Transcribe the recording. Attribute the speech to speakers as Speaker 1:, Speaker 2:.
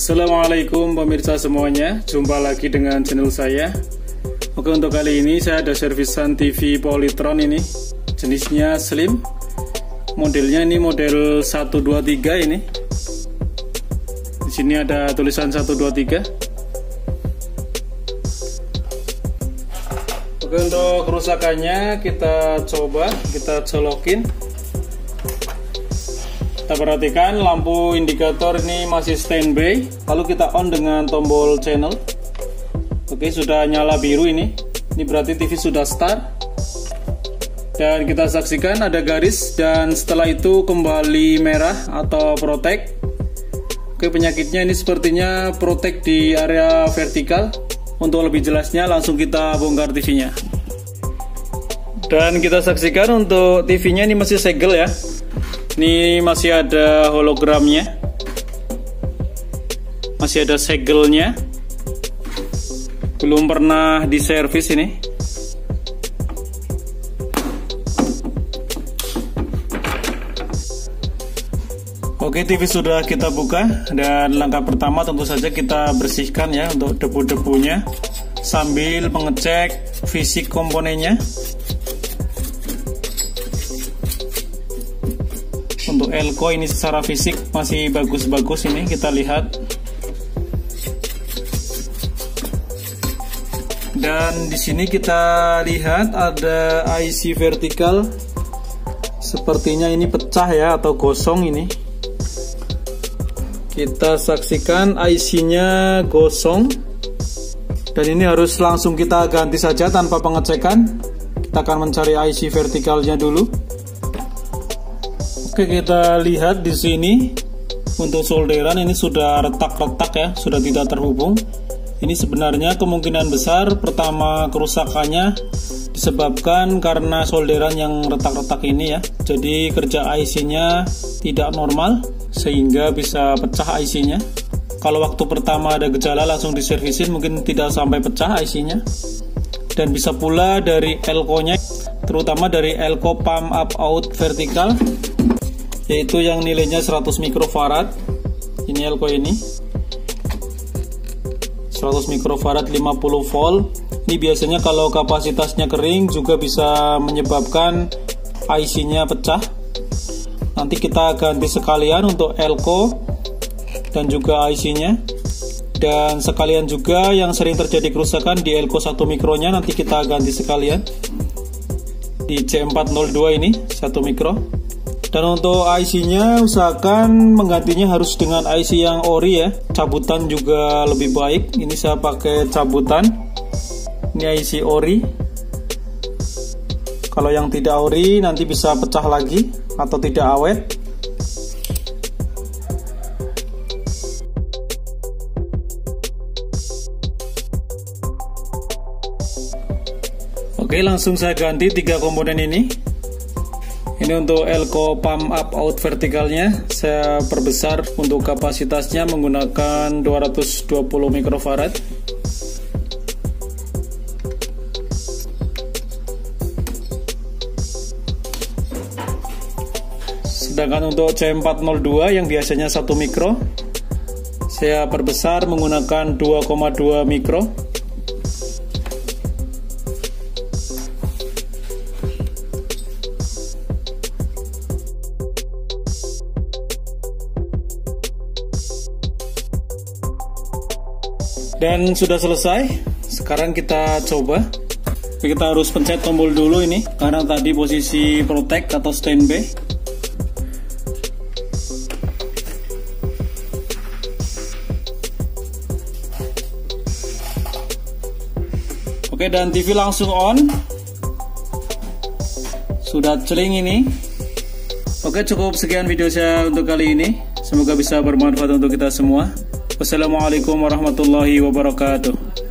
Speaker 1: Assalamualaikum pemirsa semuanya, jumpa lagi dengan channel saya. Oke, untuk kali ini saya ada servisan TV Polytron ini. Jenisnya slim. Modelnya ini model 123 ini. Di sini ada tulisan 123. Oke, untuk kerusakannya kita coba, kita colokin. Kita perhatikan lampu indikator ini masih standby. Lalu kita on dengan tombol channel. Oke, sudah nyala biru ini. Ini berarti TV sudah start. Dan kita saksikan ada garis dan setelah itu kembali merah atau protect. Oke, penyakitnya ini sepertinya protect di area vertikal. Untuk lebih jelasnya langsung kita bongkar TV-nya. Dan kita saksikan untuk TV-nya ini masih segel ya. Ini masih ada hologramnya, masih ada segelnya, belum pernah diservis ini. Oke, TV sudah kita buka dan langkah pertama tentu saja kita bersihkan ya untuk debu-debunya sambil mengecek fisik komponennya. Untuk elko ini secara fisik masih bagus-bagus ini kita lihat. Dan di sini kita lihat ada IC vertikal. Sepertinya ini pecah ya atau gosong ini. Kita saksikan IC-nya gosong. Dan ini harus langsung kita ganti saja tanpa pengecekan. Kita akan mencari IC vertikalnya dulu. Oke, kita lihat di sini untuk solderan ini sudah retak-retak ya, sudah tidak terhubung. Ini sebenarnya kemungkinan besar pertama kerusakannya disebabkan karena solderan yang retak-retak ini ya. Jadi kerja IC-nya tidak normal sehingga bisa pecah IC-nya. Kalau waktu pertama ada gejala langsung diservisin mungkin tidak sampai pecah IC-nya. Dan bisa pula dari elko-nya, terutama dari elko pump up out vertikal, yaitu yang nilainya 100 mikrofarad. Ini elko ini 100 mikrofarad 50 volt. Ini biasanya kalau kapasitasnya kering juga bisa menyebabkan IC-nya pecah. Nanti kita ganti sekalian untuk elko dan juga IC-nya. Dan sekalian juga yang sering terjadi kerusakan di elko 1 mikronya nanti kita ganti sekalian. Di C402 ini 1 mikro. Dan untuk IC-nya usahakan menggantinya harus dengan IC yang ori ya. Cabutan juga lebih baik. Ini saya pakai cabutan. Ini IC ori. Kalau yang tidak ori nanti bisa pecah lagi atau tidak awet. Oke, langsung saya ganti 3 komponen ini. Ini untuk elko pump up out vertikalnya saya perbesar untuk kapasitasnya menggunakan 220 mikrofarad. Sedangkan untuk C402 yang biasanya 1 mikro saya perbesar menggunakan 2,2 mikro. Dan sudah selesai. Sekarang kita coba. Kita harus pencet tombol dulu ini karena tadi posisi protect atau standby. Oke, dan TV langsung on. Sudah celing ini. Oke, cukup sekian video saya untuk kali ini. Semoga bisa bermanfaat untuk kita semua. Wassalamualaikum warahmatullahi wabarakatuh.